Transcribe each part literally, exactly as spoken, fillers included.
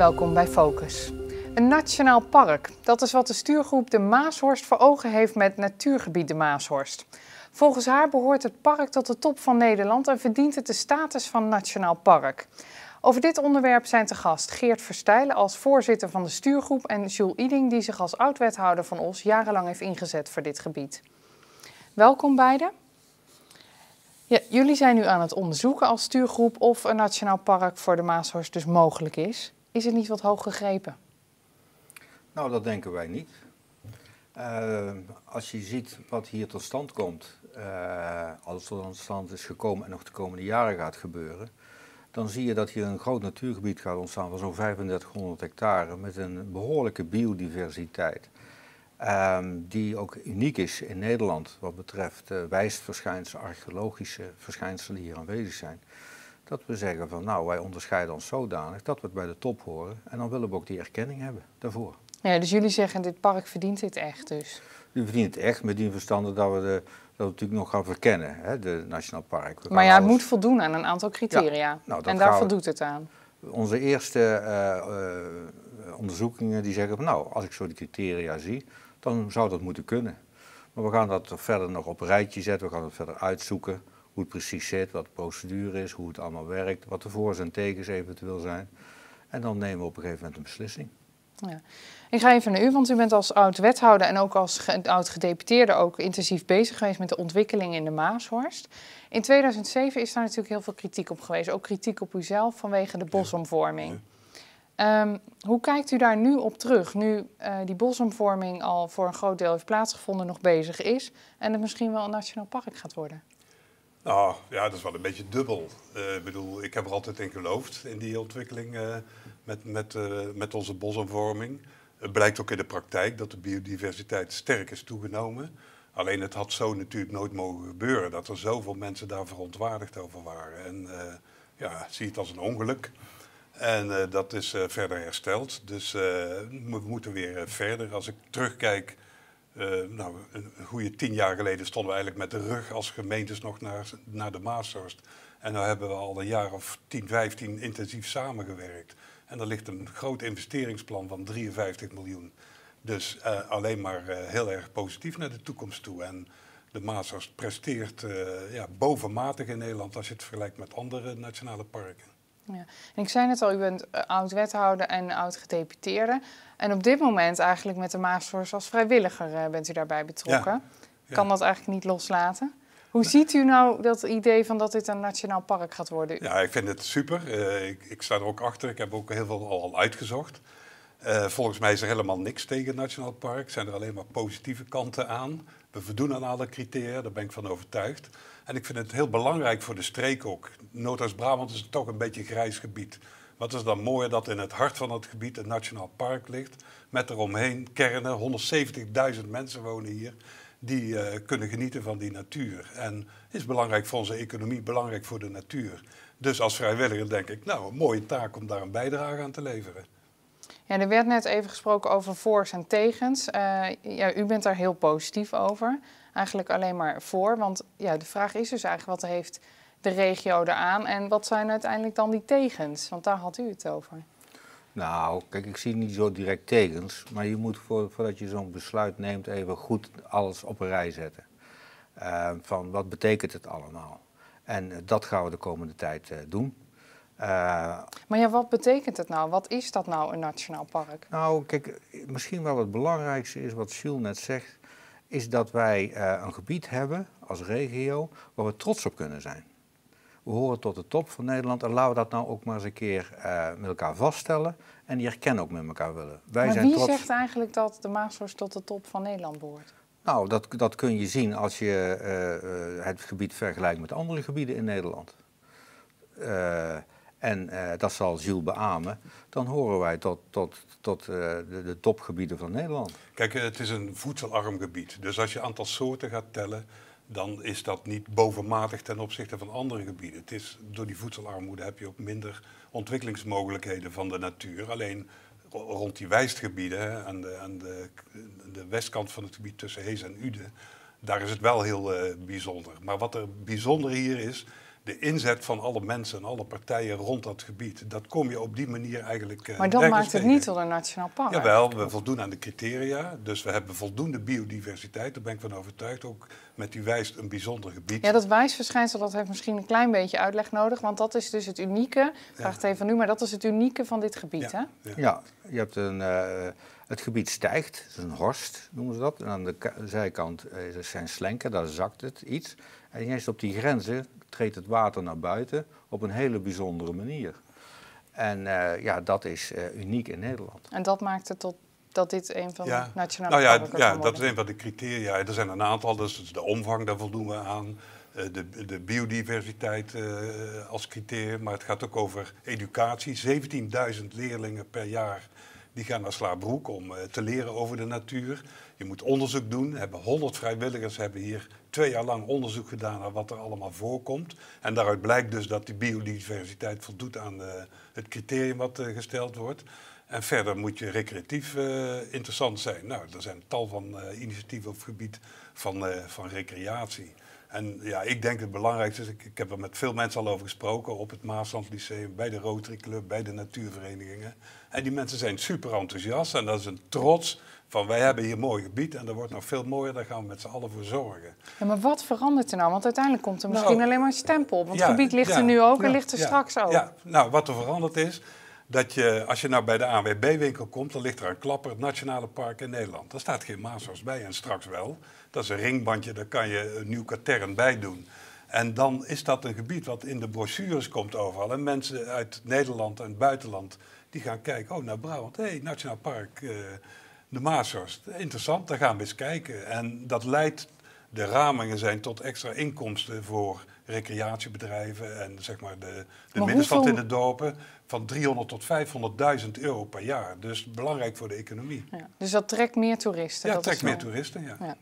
Welkom bij Focus. Een nationaal park, dat is wat de stuurgroep de Maashorst voor ogen heeft met natuurgebied de Maashorst. Volgens haar behoort het park tot de top van Nederland en verdient het de status van nationaal park. Over dit onderwerp zijn te gast Geert Verstijlen als voorzitter van de stuurgroep en Jules Iding die zich als oud-wethouder van Os jarenlang heeft ingezet voor dit gebied. Welkom beiden. Ja, jullie zijn nu aan het onderzoeken als stuurgroep of een nationaal park voor de Maashorst dus mogelijk is. Is het niet wat hoog gegrepen? Nou, dat denken wij niet. Uh, als je ziet wat hier tot stand komt, uh, als het tot stand is gekomen en nog de komende jaren gaat gebeuren, dan zie je dat hier een groot natuurgebied gaat ontstaan van zo'n vijfendertighonderd hectare met een behoorlijke biodiversiteit. Um, die ook uniek is in Nederland wat betreft uh, wijstverschijnselen, archeologische verschijnselen die hier aanwezig zijn. Dat we zeggen van nou, wij onderscheiden ons zodanig dat we het bij de top horen en dan willen we ook die erkenning hebben daarvoor. Ja, dus jullie zeggen dit park verdient dit echt dus? U verdient het echt met die verstande dat we, de, dat we natuurlijk nog gaan verkennen, hè, de Nationaal Park. We maar ja, het alles... moet voldoen aan een aantal criteria ja, nou, en daar we... voldoet het aan. Onze eerste uh, uh, onderzoekingen die zeggen van nou, als ik zo die criteria zie, dan zou dat moeten kunnen. Maar we gaan dat verder nog op een rijtje zetten, we gaan het verder uitzoeken, hoe het precies zit, wat de procedure is, hoe het allemaal werkt, wat de voor's en tegens eventueel zijn. En dan nemen we op een gegeven moment een beslissing. Ja. Ik ga even naar u, want u bent als oud-wethouder en ook als oud-gedeputeerde ook intensief bezig geweest met de ontwikkeling in de Maashorst. In tweeduizend zeven is daar natuurlijk heel veel kritiek op geweest, ook kritiek op uzelf vanwege de bosomvorming. Ja. Um, hoe kijkt u daar nu op terug, nu uh, die bosomvorming al voor een groot deel heeft plaatsgevonden, nog bezig is en het misschien wel een nationaal park gaat worden? Nou ja, dat is wel een beetje dubbel. Uh, ik bedoel, ik heb er altijd in geloofd in die ontwikkeling uh, met, met, uh, met onze bosomvorming. Het blijkt ook in de praktijk dat de biodiversiteit sterk is toegenomen. Alleen het had zo natuurlijk nooit mogen gebeuren, dat er zoveel mensen daar verontwaardigd over waren. En uh, ja, zie het als een ongeluk. En uh, dat is uh, verder hersteld. Dus uh, we moeten weer uh, verder. Als ik terugkijk, uh, nou, een goede tien jaar geleden stonden we eigenlijk met de rug als gemeentes nog naar, naar de Maashorst. En nu hebben we al een jaar of tien, vijftien intensief samengewerkt. En er ligt een groot investeringsplan van drieënvijftig miljoen. Dus uh, alleen maar uh, heel erg positief naar de toekomst toe. En de Maashorst presteert uh, ja, bovenmatig in Nederland als je het vergelijkt met andere nationale parken. Ja. En ik zei net al, u bent oud-wethouder en oud-gedeputeerde. En op dit moment eigenlijk met de Maashorst als vrijwilliger uh, bent u daarbij betrokken. Ja. Ja. Kan dat eigenlijk niet loslaten? Hoe nee. ziet u nou dat idee van dat dit een nationaal park gaat worden? Ja, ik vind het super. Uh, ik, ik sta er ook achter. Ik heb ook heel veel al uitgezocht. Uh, volgens mij is er helemaal niks tegen het nationaal park. Zijn er alleen maar positieve kanten aan. We voldoen aan alle criteria, daar ben ik van overtuigd. En ik vind het heel belangrijk voor de streek ook. Noordoost-Brabant is toch een beetje een grijs gebied. Wat is dan mooi dat in het hart van het gebied een nationaal park ligt. Met eromheen kernen, honderdzeventigduizend mensen wonen hier. Die uh, kunnen genieten van die natuur. En het is belangrijk voor onze economie, belangrijk voor de natuur. Dus als vrijwilliger denk ik, nou, een mooie taak om daar een bijdrage aan te leveren. Ja, er werd net even gesproken over voor's en tegens. Uh, ja, u bent daar heel positief over. Eigenlijk alleen maar voor. Want ja, de vraag is dus eigenlijk wat heeft de regio eraan en wat zijn uiteindelijk dan die tegens? Want daar had u het over. Nou, kijk, ik zie niet zo direct tegens. Maar je moet voor, voordat je zo'n besluit neemt even goed alles op een rij zetten. Uh, van wat betekent het allemaal? En uh, dat gaan we de komende tijd uh, doen. Uh, maar ja, wat betekent het nou? Wat is dat nou, een nationaal park? Nou, kijk, misschien wel het belangrijkste is wat Jules net zegt, is dat wij uh, een gebied hebben als regio waar we trots op kunnen zijn. We horen tot de top van Nederland en laten we dat nou ook maar eens een keer uh, met elkaar vaststellen en die erkennen ook met elkaar willen. Wij maar zijn wie trots... zegt eigenlijk dat de Maashorst tot de top van Nederland behoort? Nou, dat, dat kun je zien als je uh, uh, het gebied vergelijkt met andere gebieden in Nederland. Uh, En uh, dat zal Jules beamen, dan horen wij tot, tot, tot uh, de, de topgebieden van Nederland. Kijk, het is een voedselarm gebied. Dus als je aantal soorten gaat tellen, dan is dat niet bovenmatig ten opzichte van andere gebieden. Het is, door die voedselarmoede heb je ook minder ontwikkelingsmogelijkheden van de natuur. Alleen rond die wijstgebieden, hè, aan, de, aan de, de westkant van het gebied tussen Hees en Uden, daar is het wel heel uh, bijzonder. Maar wat er bijzonder hier is, de inzet van alle mensen en alle partijen rond dat gebied, dat kom je op die manier eigenlijk uh, Maar dat maakt het niet tot een nationaal park. Jawel, we voldoen aan de criteria. Dus we hebben voldoende biodiversiteit, daar ben ik van overtuigd. Ook met die wijst een bijzonder gebied. Ja, dat wijsverschijnsel dat heeft misschien een klein beetje uitleg nodig. Want dat is dus het unieke, ik vraag het even nu, maar dat is het unieke van dit gebied, ja. hè? Ja, ja je hebt een, uh, het gebied stijgt, het is een horst noemen ze dat. En aan de zijkant uh, zijn slenken, daar zakt het iets. En juist op die grenzen treedt het water naar buiten op een hele bijzondere manier. En uh, ja, dat is uh, uniek in Nederland. En dat maakt het tot dat dit een van ja. de nationale nou ja, parken ja, kan dat is een van de criteria. Er zijn een aantal, dus de omvang, daar voldoen we aan. De, de biodiversiteit uh, als criterium, maar het gaat ook over educatie. zeventienduizend leerlingen per jaar die gaan naar Slaarbroek om uh, te leren over de natuur. Je moet onderzoek doen. Hebben honderd vrijwilligers hebben hier twee jaar lang onderzoek gedaan naar wat er allemaal voorkomt. En daaruit blijkt dus dat die biodiversiteit voldoet aan uh, het criterium wat uh, gesteld wordt. En verder moet je recreatief uh, interessant zijn. Nou, er zijn tal van uh, initiatieven op het gebied van, uh, van recreatie. En ja, ik denk het belangrijkste is, ik, ik heb er met veel mensen al over gesproken, op het Maasland Lyceum, bij de Rotary Club, bij de natuurverenigingen. En die mensen zijn super enthousiast en dat is een trots van wij hebben hier een mooi gebied en dat wordt nog veel mooier, daar gaan we met z'n allen voor zorgen. Ja, maar wat verandert er nou? Want uiteindelijk komt er misschien nou, alleen maar een stempel op. Want ja, het gebied ligt ja, er nu ook ja, en ligt er ja, straks ook. Ja, nou wat er veranderd is, dat je, als je nou bij de A N W B-winkel komt, dan ligt er een klapper, het Nationale Park in Nederland. Daar staat geen Maashorst bij en straks wel. Dat is een ringbandje, daar kan je een nieuw katern bij doen. En dan is dat een gebied wat in de brochures komt overal. En mensen uit Nederland en het buitenland, die gaan kijken, oh naar Brabant, hé, hey, Nationaal Park, uh, de Maashorst. Interessant, daar gaan we eens kijken. En dat leidt, de ramingen zijn tot extra inkomsten voor recreatiebedrijven en zeg maar de, de middenstand hoeveel... in de dorpen van driehonderd tot vijfhonderdduizend euro per jaar. Dus belangrijk voor de economie. Ja, dus dat trekt meer toeristen? Ja, dat trekt is meer toeristen, ja. ja.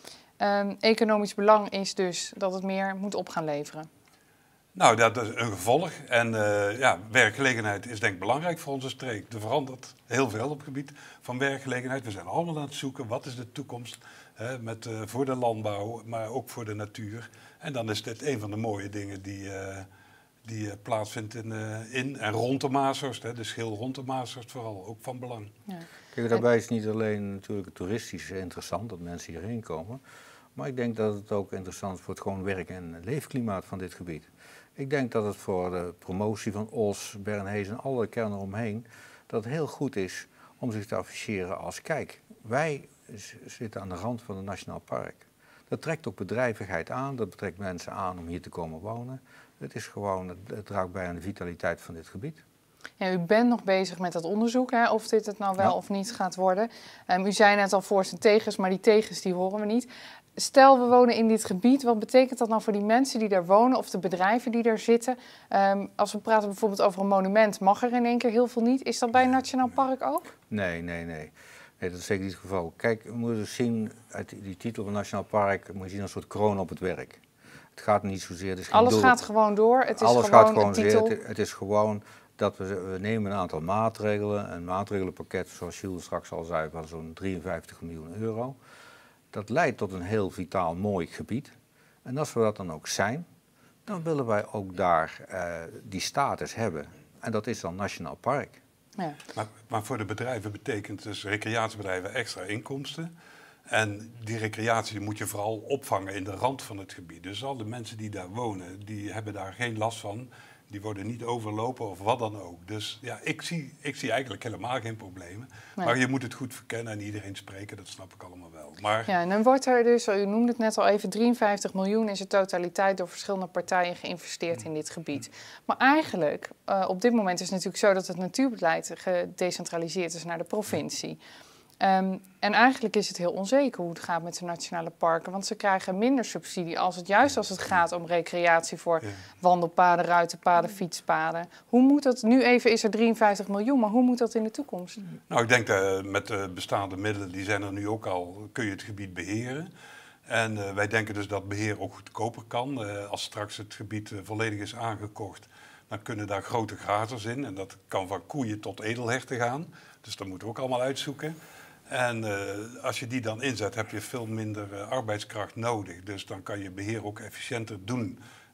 Um, economisch belang is dus dat het meer moet op gaan leveren. Nou, dat is een gevolg. En uh, ja, werkgelegenheid is denk ik belangrijk voor onze streek. Er verandert heel veel op het gebied van werkgelegenheid. We zijn allemaal aan het zoeken, wat is de toekomst hè, met, uh, voor de landbouw, maar ook voor de natuur. En dan is dit een van de mooie dingen die, uh, die uh, plaatsvindt in, uh, in en rond de Maashorst. Hè, de schil rond de Maashorst vooral, ook van belang. Ja. Kijk, daarbij is niet alleen natuurlijk het toeristisch interessant, dat mensen hierheen komen. Maar ik denk dat het ook interessant is voor het gewoon werk- en leefklimaat van dit gebied. Ik denk dat het voor de promotie van Os, Bernhees en alle kernen omheen, dat het heel goed is om zich te afficheren als kijk, wij zitten aan de rand van een nationaal park. Dat trekt ook bedrijvigheid aan, dat trekt mensen aan om hier te komen wonen. Het is gewoon, het, het draagt bij aan de vitaliteit van dit gebied. Ja, u bent nog bezig met dat onderzoek, hè, of dit het nou wel ja. of niet gaat worden. Um, u zei net al voor's en tegens, maar die tegens die horen we niet. Stel, we wonen in dit gebied. Wat betekent dat nou voor die mensen die daar wonen of de bedrijven die daar zitten? Um, als we praten bijvoorbeeld over een monument, mag er in één keer heel veel niet. Is dat bij een nationaal park ook? Nee, nee, nee. Nee, dat is zeker niet het geval. Kijk, we moeten dus zien, uit die titel van Nationaal Park, moet je zien als een soort kroon op het werk. Het gaat niet zozeer... Het is geen Alles doel. gaat gewoon door? Het is Alles gewoon gaat gewoon een titel? Het, het is gewoon dat we, we nemen een aantal maatregelen. Een maatregelenpakket, zoals Jules straks al zei, van zo'n drieënvijftig miljoen euro. Dat leidt tot een heel vitaal, mooi gebied. En als we dat dan ook zijn, dan willen wij ook daar uh, die status hebben. En dat is dan Nationaal Park. Ja. Maar, maar voor de bedrijven betekent dus recreatiebedrijven extra inkomsten. En die recreatie moet je vooral opvangen in de rand van het gebied. Dus al de mensen die daar wonen, die hebben daar geen last van. Die worden niet overlopen of wat dan ook. Dus ja, ik zie, ik zie eigenlijk helemaal geen problemen. Nee. Maar je moet het goed verkennen en iedereen spreken, dat snap ik allemaal wel. Maar... Ja, en dan wordt er dus, u noemde het net al even, drieënvijftig miljoen is de totaliteit door verschillende partijen geïnvesteerd in dit gebied. Maar eigenlijk, uh, op dit moment is het natuurlijk zo dat het natuurbeleid gedecentraliseerd is naar de provincie. Um, en eigenlijk is het heel onzeker hoe het gaat met de nationale parken. Want ze krijgen minder subsidie, als het, juist als het gaat om recreatie voor ja. wandelpaden, ruitenpaden, fietspaden. Hoe moet dat, nu even is er drieënvijftig miljoen, maar hoe moet dat in de toekomst? Nou, ik denk dat met de bestaande middelen, die zijn er nu ook al, kun je het gebied beheren. En uh, wij denken dus dat beheer ook goedkoper kan. Uh, als straks het gebied uh, volledig is aangekocht, dan kunnen daar grote grazers in. En dat kan van koeien tot edelherten gaan. Dus dat moeten we ook allemaal uitzoeken. En uh, als je die dan inzet, heb je veel minder uh, arbeidskracht nodig. Dus dan kan je beheer ook efficiënter doen.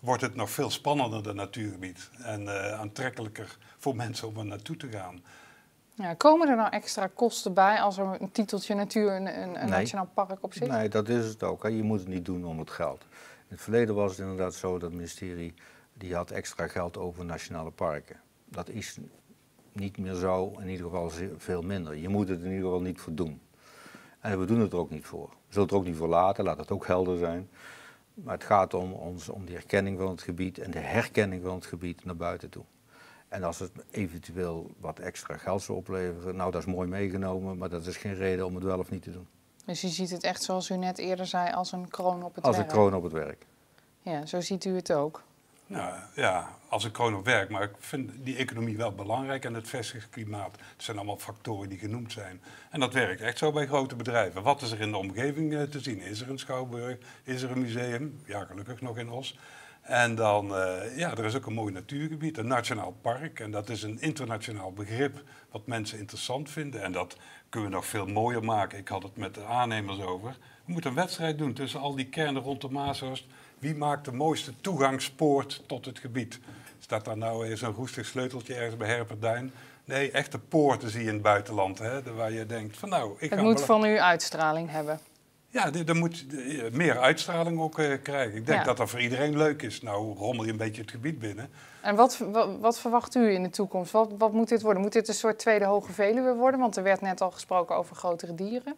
wordt het nog veel spannender, dat natuurgebied. En uh, aantrekkelijker voor mensen om er naartoe te gaan. Ja, komen er nou extra kosten bij als er een titeltje natuur, een, een Nee. nationaal park op zit? Nee, dat is het ook. Hè. Je moet het niet doen om het geld. In het verleden was het inderdaad zo dat het ministerie die had extra geld over nationale parken. Dat is niet meer zo, in ieder geval veel minder. Je moet het in ieder geval niet voor doen. En we doen het er ook niet voor. We zullen het er ook niet voor laten, laat het ook helder zijn. Maar het gaat om, ons, om de erkenning van het gebied en de herkenning van het gebied naar buiten toe. En als het eventueel wat extra geld zou opleveren, nou dat is mooi meegenomen, maar dat is geen reden om het wel of niet te doen. Dus u ziet het echt zoals u net eerder zei als een kroon op het Als werk? een kroon op het werk. Ja, zo ziet u het ook. Nou ja, als een kroon op werk, maar ik vind die economie wel belangrijk en het vestigingsklimaat. Het zijn allemaal factoren die genoemd zijn. En dat werkt echt zo bij grote bedrijven. Wat is er in de omgeving uh, te zien? Is er een schouwburg? Is er een museum? Ja, gelukkig nog in Os. En dan, uh, ja, er is ook een mooi natuurgebied, een nationaal park. En dat is een internationaal begrip wat mensen interessant vinden. En dat kunnen we nog veel mooier maken. Ik had het met de aannemers over. We moeten een wedstrijd doen tussen al die kernen rond de Maashorst. Wie maakt de mooiste toegangspoort tot het gebied? Staat daar nou eens een roestig sleuteltje ergens bij Herperduin? Nee, echte poorten zie je in het buitenland, hè, waar je denkt van nou... Ik het ga moet wel... van u uitstraling hebben. Ja, er moet meer uitstraling ook uh, krijgen. Ik denk Ja. dat dat voor iedereen leuk is. Nou rommel je een beetje het gebied binnen. En wat, wat, wat verwacht u in de toekomst? Wat, wat moet dit worden? Moet dit een soort tweede Hoge Veluwe worden? Want er werd net al gesproken over grotere dieren.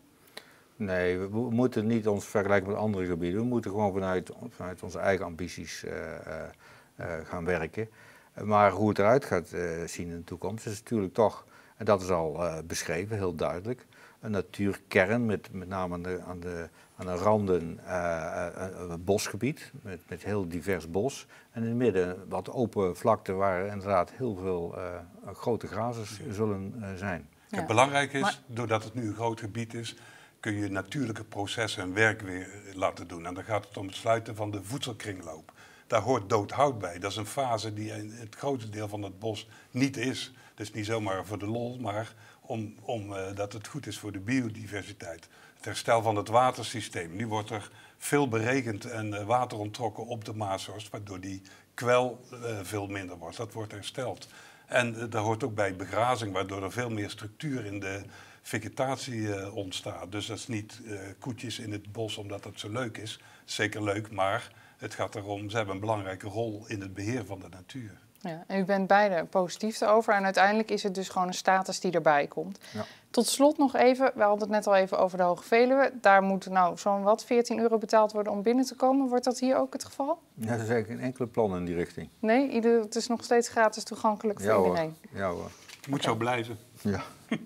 Nee, we, we moeten niet ons vergelijken met andere gebieden. We moeten gewoon vanuit, vanuit onze eigen ambities uh, uh, uh, gaan werken. Maar hoe het eruit gaat uh, zien in de toekomst is natuurlijk toch, en dat is al uh, beschreven, heel duidelijk, een natuurkern met met name aan de, aan de, aan de randen uh, uh, een bosgebied met, met heel divers bos. En in het midden wat open vlakte waar inderdaad heel veel uh, grote grazers zullen uh, zijn. Ja. Ja. Belangrijk is, Maar... doordat het nu een groot gebied is, kun je natuurlijke processen en werk weer laten doen. En dan gaat het om het sluiten van de voedselkringloop. Daar hoort doodhout bij. Dat is een fase die in het grootste deel van het bos niet is. Dus niet zomaar voor de lol, maar om, om, uh, dat het goed is voor de biodiversiteit. Het herstel van het watersysteem. Nu wordt er veel beregend en uh, water onttrokken op de Maashorst, waardoor die kwel uh, veel minder wordt. Dat wordt hersteld. En uh, daar hoort ook bij begrazing, waardoor er veel meer structuur in de vegetatie uh, ontstaat. Dus dat is niet uh, koetjes in het bos omdat dat zo leuk is. Zeker leuk, maar het gaat erom, ze hebben een belangrijke rol in het beheer van de natuur. Ja, en u bent beide positief erover en uiteindelijk is het dus gewoon een status die erbij komt. Ja. Tot slot nog even, we hadden het net al even over de Hoge Veluwe. Daar moet nou zo'n wat veertien euro betaald worden om binnen te komen. Wordt dat hier ook het geval? Ja, er is eigenlijk geen enkele plan in die richting. Nee, ieder, het is nog steeds gratis toegankelijk voor ja, iedereen. Hoor. Ja hoor. Het moet okay. zo blijven. Ja.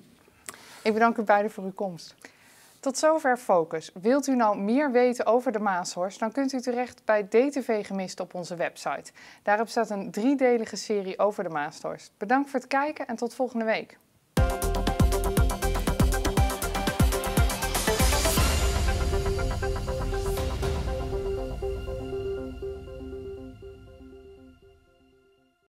Ik bedank u beiden voor uw komst. Tot zover Focus. Wilt u nou meer weten over de Maashorst, dan kunt u terecht bij D T V Gemist op onze website. Daarop staat een driedelige serie over de Maashorst. Bedankt voor het kijken en tot volgende week.